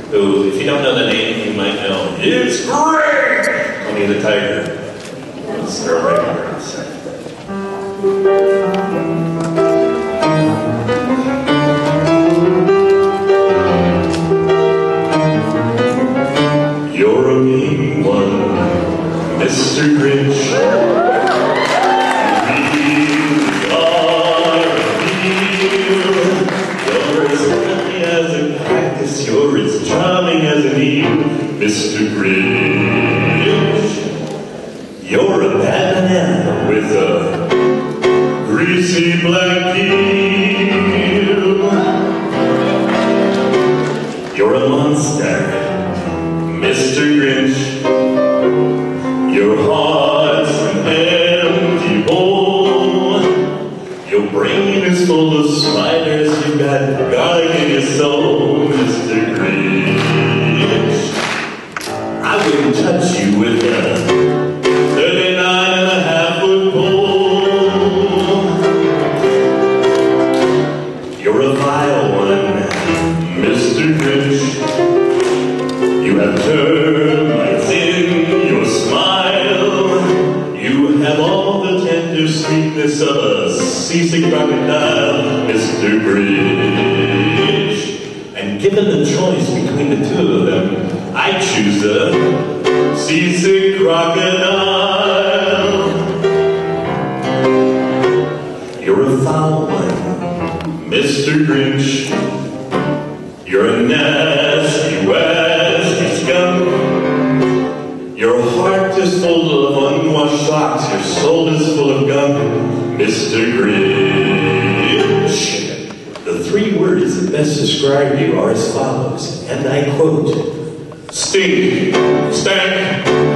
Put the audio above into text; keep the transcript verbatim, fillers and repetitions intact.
who, if you don't know the name, you might know, it's great! Tony the Tiger. Let's start right here. You're a mean one, Mister Grinch. You are mean. You're as happy as a cactus, you're as charming as an eel, Mister Grinch. You're a bad banana with a greasy black peel. You're a monster, Mister Grinch. Your heart's an empty bowl. Your brain is full of spiders. You've got garlic in your soul, Mister Grinch. I wouldn't touch you with a thirty-nine and a half foot pole. You're a vile one, Mister Grinch. You have termites in your smile. You have all the tender sweetness of a seasick crocodile, Mister Grinch. And given the choice between the two of them, I choose the seasick crocodile. You're a foul one, Mister Grinch. You're a nasty, wasty skunk. Your heart is full of unwashed socks. Your soul is full of gunk, Mister Grinch. The three words that best describe you are as follows, and I quote: stink, stank,